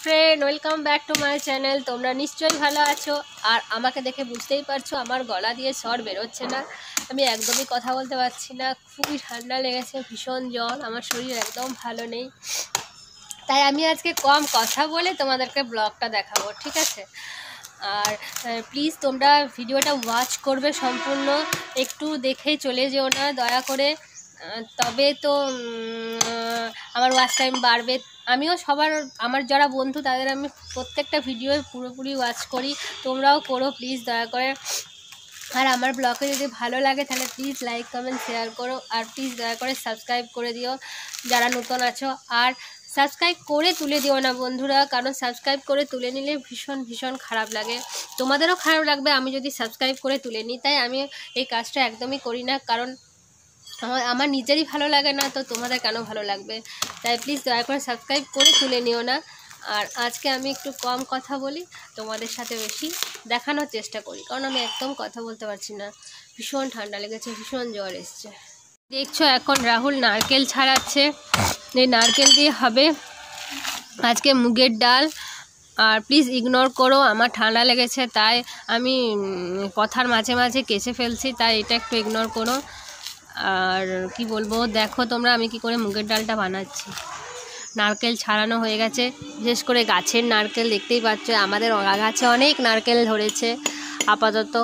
Friend, welcome back to my channel. তোমরা নিশ্চয়ই ভালো আছো। আর আমাকে দেখে বুঝতেই পারছো আমার গলা দিয়ে স্বর বেরোচ্ছে না, আমি একদমই কথা বলতে পারছি না। খুবই ঠান্ডা লেগেছে, ভীষণ জ্বর, আমার শরীর একদম ভালো নেই। তাই আমি আজকে কম কথা বলে তোমাদেরকে ব্লগটা দেখাবো, ঠিক আছে? আর প্লিজ তোমরা ভিডিওটা ওয়াচ করবে সম্পূর্ণ, একটু দেখেই চলে যেও না দয়া করে, তবে তো আমার ওয়াচ টাইম বাড়বে। আমিও আমার যারা বন্ধু তাদের আমি প্রত্যেকটা ভিডিও পুরোপুরি ওয়াচ করি, তোমরাও করো প্লিজ দয়া করে। আর আমার ব্লগে যদি ভালো লাগে তাহলে প্লিজ লাইক কমেন্ট শেয়ার করো, আর প্লিজ দয়া করে সাবস্ক্রাইব করে দিও যারা নতুন আছো। আর সাবস্ক্রাইব করে তুলে দিও না বন্ধুরা, কারণ সাবস্ক্রাইব করে তুলে নিলে ভীষণ ভীষণ খারাপ লাগে, তোমাদেরও খারাপ লাগবে আমি যদি সাবস্ক্রাইব করে তুলে নিই। তাই আমি এই কাজটা একদমই করি না, কারণ আমার নিজেরই ভালো লাগে না, তো তোমাদের কেন ভালো লাগবে? তাই প্লিজ দয়া করে সাবস্ক্রাইব করে তুলে নিও না। আর আজকে আমি একটু কম কথা বলি, তোমাদের সাথে বেশি দেখানোর চেষ্টা করি, কারণ আমি একদম কথা বলতে পারছি না, ভীষণ ঠান্ডা লেগেছে, ভীষণ জ্বর এসছে। দেখছো এখন রাহুল নারকেল ছাড়াচ্ছে, এই নারকেল দিয়ে হবে আজকে মুগের ডাল। আর প্লিজ ইগনোর করো, আমার ঠান্ডা লেগেছে তাই আমি কথার মাঝে মাঝে কেসে ফেলছি, তাই এটা একটু ইগনোর করো। আর কি বলবো, দেখো তোমরা আমি কি করে মুগের ডালটা বানাচ্ছি। নারকেল ছাড়ানো হয়ে গেছে, বিশেষ করে গাছের নারকেল, দেখতেই পাচ্ছ আমাদের গাছে অনেক নারকেল ধরেছে। আপাতত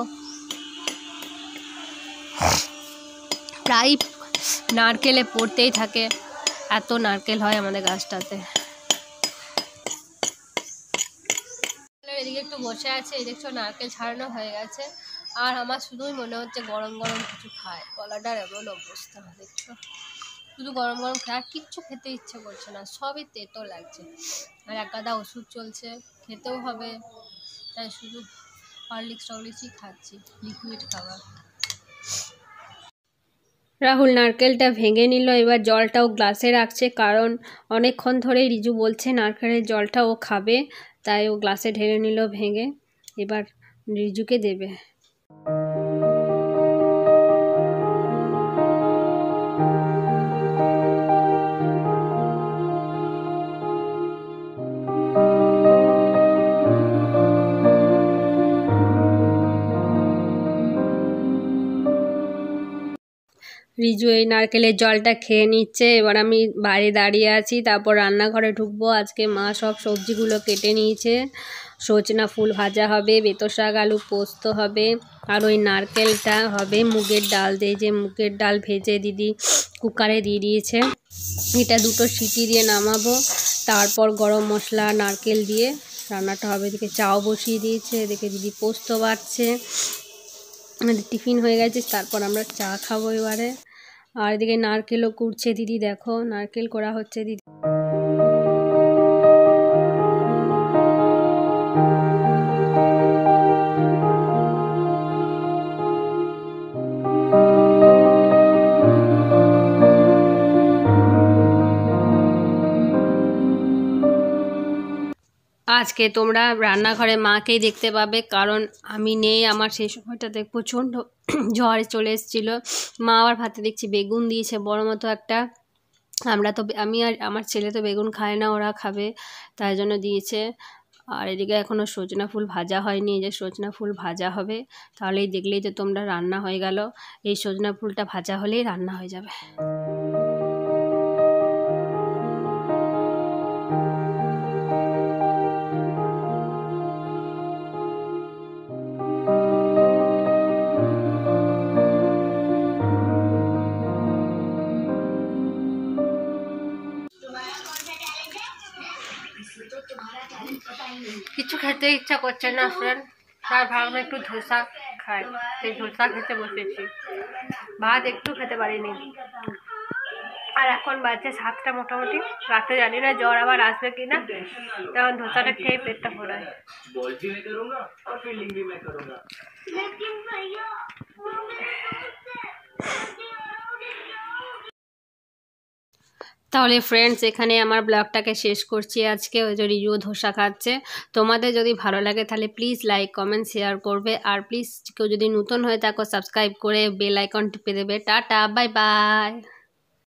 প্রায় নারকেলে পড়তেই থাকে, এত নারকেল হয় আমাদের গাছটাতে। এদিকে একটু বসে আছে, এই দেখছো নারকেল ছাড়ানো হয়ে গেছে। আর আমার শুধুই মনে হচ্ছে গরম গরম কিছু খায়, গলাটার এমন অবস্থা দেখছো, শুধু গরম গরম খায়, কিচ্ছু খেতে ইচ্ছে করছে না, সবই তেতো লাগছে। আর এক গাদা ওষুধ চলছে, খেতেও হবে, তাই শুধু হরলিক্সই খাচ্ছি, লিকুইড খাবার। রাহুল নারকেলটা ভেঙে নিল, এবার জলটাও গ্লাসে রাখছে, কারণ অনেকক্ষণ ধরেই রিজু বলছে নারকেলের জলটা ও খাবে, তাই ও গ্লাসে ঢেলে নিল ভেঙে, এবার রিজুকে দেবে। রিজু এই নারকেলের জলটা খেয়ে নিচ্ছে, এবার আমি বাইরে দাঁড়িয়ে আছি, তারপর রান্নাঘরে ঢুকবো। আজকে মা সব সবজিগুলো কেটে নিয়েছে, সজনা ফুল ভাজা হবে, বেতো শাক আলু পোস্ত হবে, আর ওই নারকেলটা হবে মুগের ডাল দিয়ে, যে মুগের ডাল ভেজে দিদি কুকারে দিয়ে দিয়েছে, এটা দুটো সিটি দিয়ে নামাবো, তারপর গরম মশলা নারকেল দিয়ে রান্নাটা হবে। এদিকে চাও বসিয়ে দিয়েছে, এদিকে দিদি পোস্ত বাটছে, আমাদের টিফিন হয়ে গেছে, তারপর আমরা চা খাবো এবারে। আর এদিকে নারকেলও কুড়ছে দিদি, দেখো নারকেল করা হচ্ছে দিদি। আজকে তোমরা রান্নাঘরে মাকেই দেখতে পাবে, কারণ আমি নেই। আমার সেই সময়টাতে প্রচণ্ড জ্বর চলে এসেছিলো। মা আবার ভাতে দেখছি বেগুন দিয়েছে বড় মতো একটা, আমি আর আমার ছেলে তো বেগুন খায় না, ওরা খাবে তাই জন্য দিয়েছে। আর এদিকে এখনও সজনা ফুল ভাজা হয়নি, এই যে সজনা ফুল ভাজা হবে, তাহলেই দেখলেই তো তোমরা রান্না হয়ে গেল। এই সজনা ফুলটা ভাজা হলেই রান্না হয়ে যাবে। কিছু খেতে ইচ্ছা করছে না ফ্রেন্ড, তার ভাবলাম একটু ধোসা খাই, সেই ধোসা খেতে বসেছি, ভাত একটু খেতে পারিনি। আর এখন বাজছে 7টা মোটামুটি, রাতে জানি না জ্বর আবার আসবে কিনা, তখন ধোসাটা খেয়ে পেটটা ভরায়। তাহলে ফ্রেন্ডস, এখানে আমার ব্লগটাকে শেষ করছি আজকে। ওই যে রিজু ধোসা খাচ্ছে, তোমাদের যদি ভালো লাগে তাহলে প্লিজ লাইক কমেন্ট শেয়ার করবে, আর প্লিজ কেউ যদি নতুন হয়ে থাকো সাবস্ক্রাইব করে বেল আইকন টিপে দেবে। Tata, bye by.